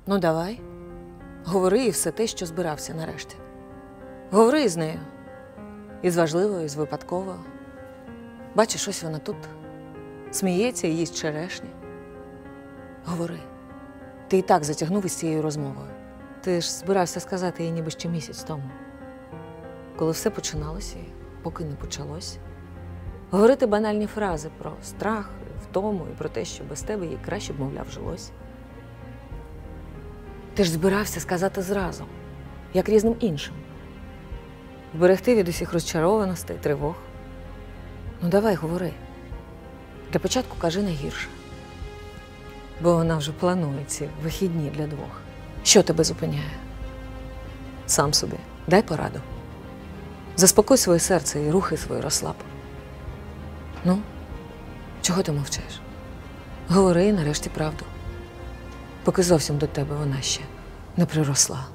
Ну, давай. Говори і все те, що збирався нарешті. Говори із нею. І з важливою, і з випадковою. Бачиш, ось вона тут. Сміється і їсть черешні. Говори. Ти і так затягнув із цією розмовою. Ти ж збирався сказати їй ніби ще місяць тому. Коли все починалося, і поки не почалося. Говорити банальні фрази про страх, втому і про те, що без тебе їй краще б, мовляв, жилось. Ти ж збирався сказати зразу, як різним іншим. Вберегти від усіх розчарованостей, тривог. Ну, давай, говори. Для початку кажи найгірше. Бо вона вже планує ці вихідні для двох. Що тебе зупиняє? Сам собі. Дай пораду. Заспокой своє серце і рухи свої розслаб. Ну, чого ти мовчиш? Говори нарешті правду. Поки зовсім до тебе вона ще не приросла.